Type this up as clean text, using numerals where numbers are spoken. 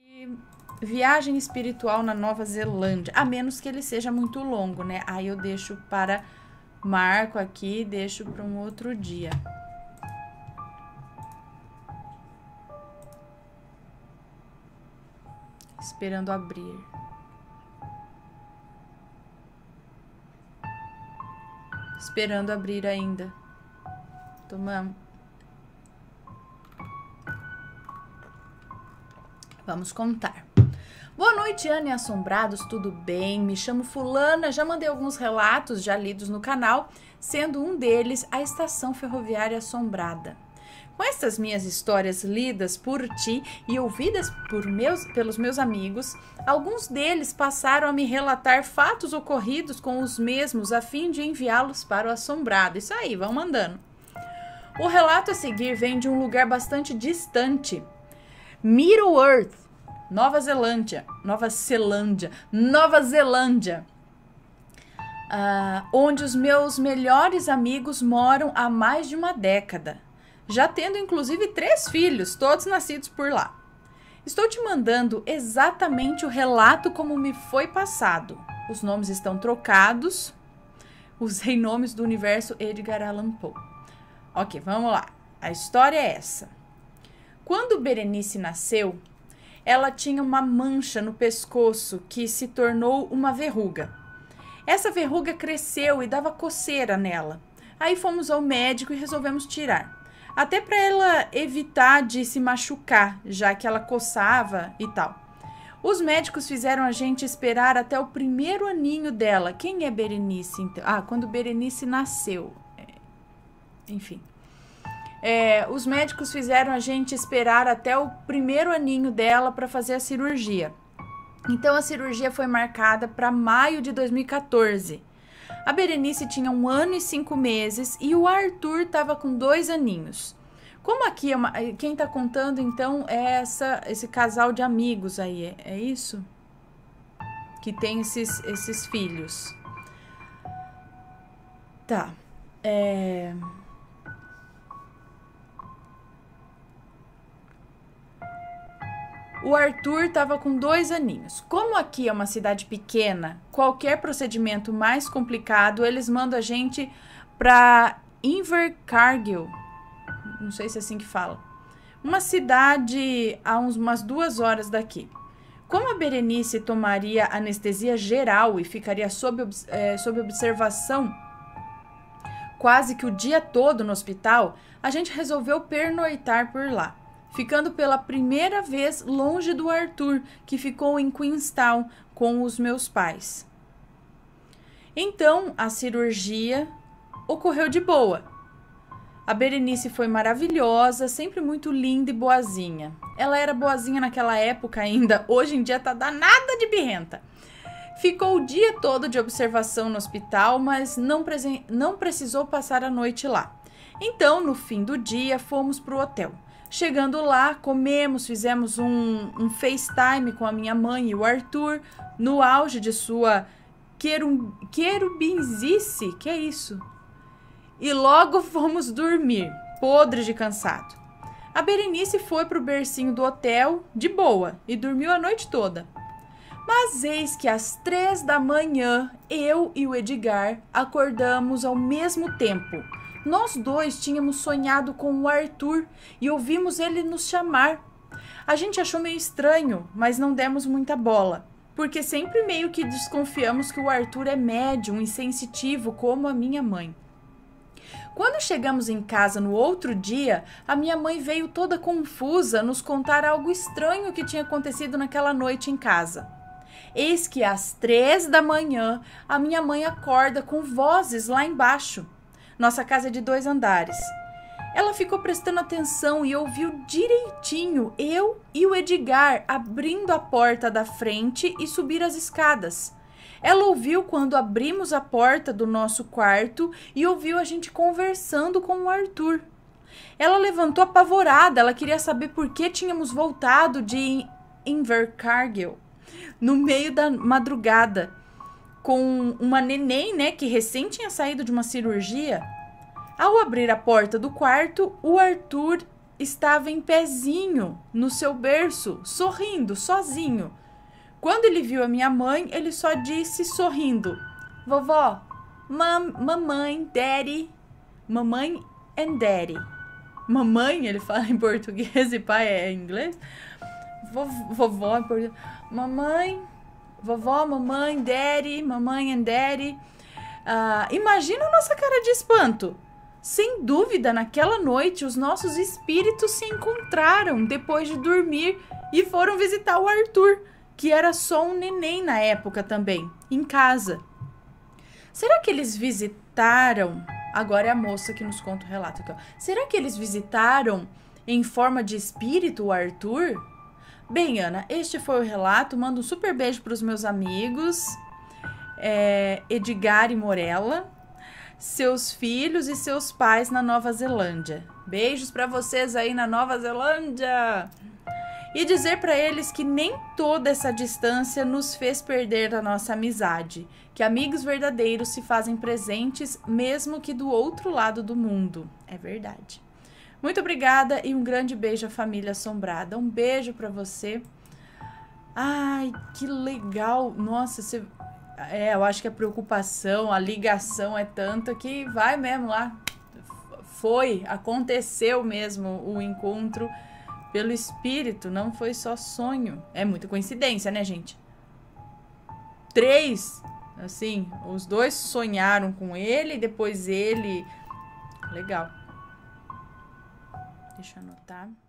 Viagem espiritual na Nova Zelândia, a menos que ele seja muito longo, né? Aí eu deixo para marco aqui, deixo para um outro dia. Esperando abrir. Esperando abrir ainda. Tomamos. Vamos contar. Boa noite, Ana e Assombrados, tudo bem? Me chamo Fulana, já mandei alguns relatos já lidos no canal, sendo um deles a Estação Ferroviária Assombrada. Com estas minhas histórias lidas por ti e ouvidas pelos meus amigos, alguns deles passaram a me relatar fatos ocorridos com os mesmos a fim de enviá-los para o Assombrado. Isso aí, vão mandando. O relato a seguir vem de um lugar bastante distante, Middle Earth, Nova Zelândia, onde os meus melhores amigos moram há mais de uma década, já tendo inclusive 3 filhos, todos nascidos por lá. Estou te mandando exatamente o relato como me foi passado. Os nomes estão trocados, usei nomes do universo Edgar Allan Poe. Ok, vamos lá. A história é essa. Quando Berenice nasceu, ela tinha uma mancha no pescoço que se tornou uma verruga. Essa verruga cresceu e dava coceira nela. Aí fomos ao médico e resolvemos tirar. Até para ela evitar de se machucar, já que ela coçava e tal. Os médicos fizeram a gente esperar até o primeiro aninho dela. Quem é Berenice, então? Quando Berenice nasceu. Enfim. Os médicos fizeram a gente esperar até o primeiro aninho dela para fazer a cirurgia. Então a cirurgia foi marcada para maio de 2014. A Berenice tinha 1 ano e 5 meses e o Arthur estava com 2 aninhos. Como aqui quem está contando então é esse casal de amigos aí, é isso? Que tem esses filhos. Tá. O Arthur estava com 2 aninhos. Como aqui é uma cidade pequena, qualquer procedimento mais complicado, eles mandam a gente para Invercargill. Não sei se é assim que fala. Uma cidade a umas 2 horas daqui. Como a Berenice tomaria anestesia geral e ficaria sob observação quase que o dia todo no hospital, a gente resolveu pernoitar por lá, ficando pela primeira vez longe do Arthur, que ficou em Queenstown com os meus pais. Então, a cirurgia ocorreu de boa. A Berenice foi maravilhosa, sempre muito linda e boazinha. Ela era boazinha naquela época ainda, hoje em dia tá danada de birrenta. Ficou o dia todo de observação no hospital, mas não precisou passar a noite lá. Então, no fim do dia, fomos pro hotel. Chegando lá, comemos, fizemos um FaceTime com a minha mãe e o Arthur, no auge de sua querubinzice, que é isso? E logo fomos dormir, podres de cansado. A Berenice foi pro bercinho do hotel, de boa, e dormiu a noite toda. Mas eis que às 3 da manhã, eu e o Edgar acordamos ao mesmo tempo. Nós 2 tínhamos sonhado com o Arthur e ouvimos ele nos chamar. A gente achou meio estranho, mas não demos muita bola, porque sempre meio que desconfiamos que o Arthur é médium e sensitivo como a minha mãe. Quando chegamos em casa no outro dia, a minha mãe veio toda confusa nos contar algo estranho que tinha acontecido naquela noite em casa. Eis que às 3 da manhã, a minha mãe acorda com vozes lá embaixo. Nossa casa é de 2 andares. Ela ficou prestando atenção e ouviu direitinho eu e o Edgar abrindo a porta da frente e subir as escadas. Ela ouviu quando abrimos a porta do nosso quarto e ouviu a gente conversando com o Arthur. Ela levantou apavorada, ela queria saber por que tínhamos voltado de Invercargill no meio da madrugada, com uma neném, né, que recém tinha saído de uma cirurgia. Ao abrir a porta do quarto, o Arthur estava em pezinho no seu berço, sorrindo, sozinho. Quando ele viu a minha mãe, ele só disse sorrindo: vovó, mamãe, daddy, mamãe and daddy. Mamãe, ele fala em português e pai é em inglês. Vovó em português. Mamãe, vovó, mamãe, daddy, mamãe and daddy. Imagina a nossa cara de espanto. Sem dúvida, naquela noite, os nossos espíritos se encontraram depois de dormir e foram visitar o Arthur, que era só um neném na época também, em casa. Será que eles visitaram... Agora é a moça que nos conta o relato aqui, ó. Será que eles visitaram em forma de espírito o Arthur? Bem, Ana, este foi o relato. Mando um super beijo para os meus amigos, Edgar e Morella, seus filhos e seus pais na Nova Zelândia. Beijos para vocês aí na Nova Zelândia. E dizer para eles que nem toda essa distância nos fez perder a nossa amizade, que amigos verdadeiros se fazem presentes mesmo que do outro lado do mundo. É verdade. Muito obrigada e um grande beijo à família assombrada. Um beijo para você. Ai, que legal. Nossa, você... eu acho que a preocupação, a ligação é tanta que vai mesmo lá. Aconteceu mesmo o encontro pelo espírito, não foi só sonho. É muita coincidência, né, gente? 3, assim, os dois sonharam com ele e depois ele... Legal. Deixa eu anotar.